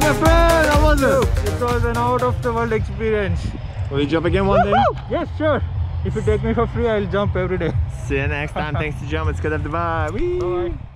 my friend. How was it? It was an out of the world experience. Will you jump again one day? Yes, sure. If you take me for free, I'll jump every day. See you next time. Thanks to Jump. It's good to have the vibe. Bye.